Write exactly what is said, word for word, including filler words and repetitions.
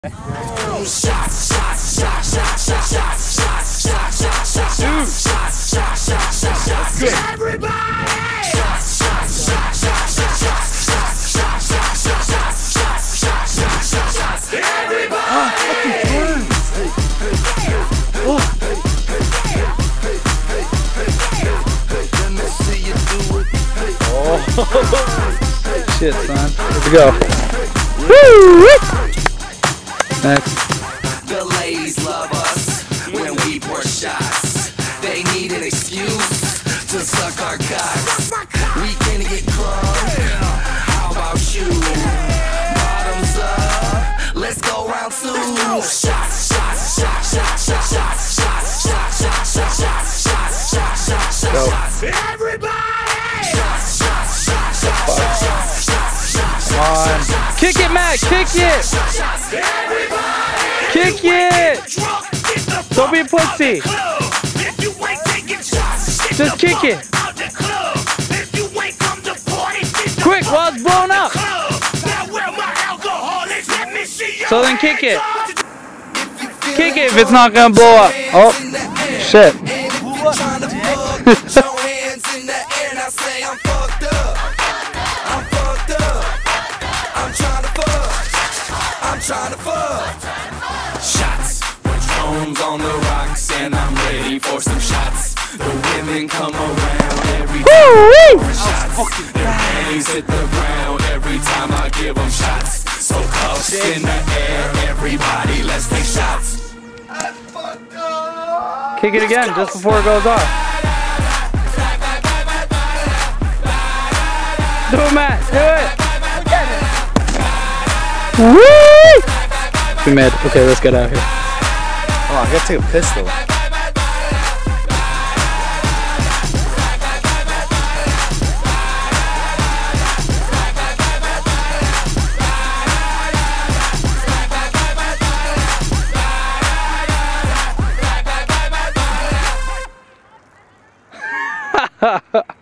Shots, shots, shots, shots, shots, shots, shots, shots, shots, shots, shots, shots, shots, shots, shots, good. Everybody! Shots, shots, shots, shots, shots, shots, shots, shots, shots, shots, shots, shots, shots, shots, shots, everybody! Ah, fucking burns! Oh. Oh, shit, son. Here we go. Woo! Next. The ladies love us when we pour shots. They need an excuse to suck our cocks. We can get crunk. How about you? Bottoms up. Let's go round two. Shots, shots, shots, shots, shots, shots, shots, shots, shots, shots, shots, shots, shots, shots, shots. Everybody! Shots, shots, shots, shots, shots, shots, shots. Come on. Kick it, Mac. Kick it. Kick it! Don't be a pussy! Just kick it! Quick, while it's blown up! So then kick it! Kick it if it's not gonna blow up! Oh, shit. Shots, Patron's on the rocks, and I'm ready for some shots. The women come around every time for shots. Their panties hit the ground every time I give them shots. So cuffs in the air, everybody, let's take shots. Kick it again just before it goes off. Do it, Matt. Do it. Woo! We mid. Okay, let's get out of here. Oh, I gotta take a pistol. Ha ha!